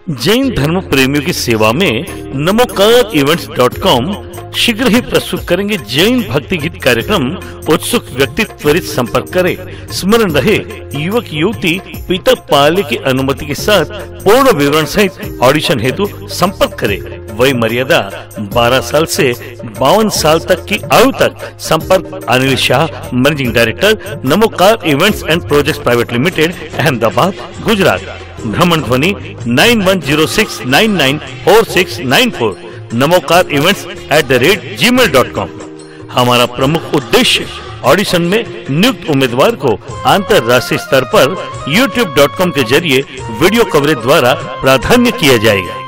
जैन धर्म प्रेमियों की सेवा में नमोकार-इवेंट्स.com शीघ्र ही प्रस्तुत करेंगे जैन भक्ति गीत कार्यक्रम। उत्सुक व्यक्ति त्वरित संपर्क करें। स्मरण रहे, युवक युवती पिता पाले की अनुमति के साथ पूर्ण विवरण सहित ऑडिशन हेतु संपर्क करें। वय मर्यादा 12 साल से 52 साल तक की आयु तक। संपर्क Anil Shah, managing director, Namokar events and projects private limited, Ahmedabad, Gujarat. भ्रमण ध्वनि 9106994694, namokaar-events@gmail.com। हमारा प्रमुख उद्देश्य ऑडिशन में नियुक्त उम्मीदवार को अंतर्राष्ट्रीय स्तर पर youtube.com के जरिए वीडियो कवरेज द्वारा प्राधान्य किया जाएगा।